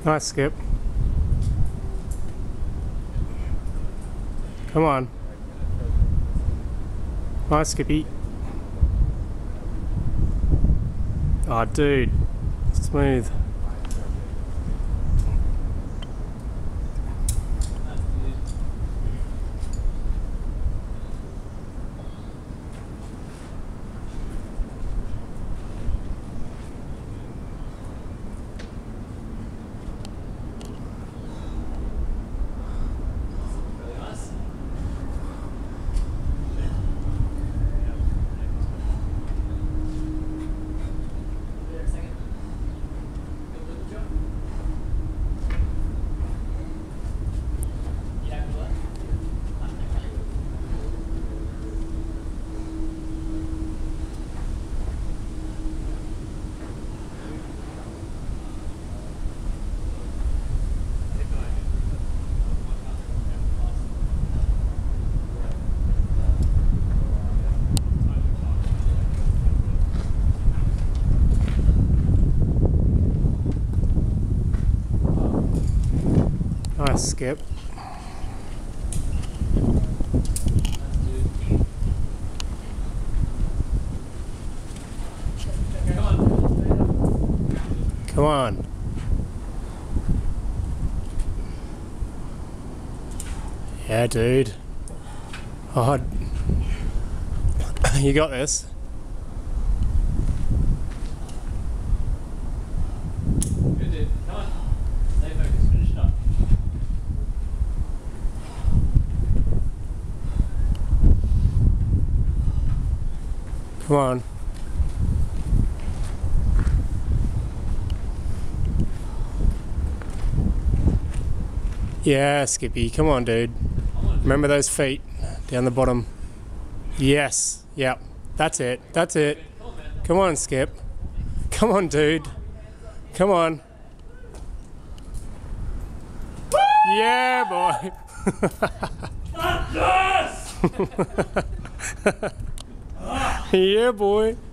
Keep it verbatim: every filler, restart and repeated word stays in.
Nice, Skip. Come on. Nice, Skippy. Oh, dude. Smooth. Nice, Skip. Come on. Yeah, dude. Oh, you got this. Good, dude. Come on. Stay focused. Finish it up. Come on. Yeah, Skippy. Come on, dude. Remember those feet down the bottom. Yes. Yep. That's it. That's it. Come on, Skip. Come on, dude. Come on. Yeah, boy. Yeah, boy.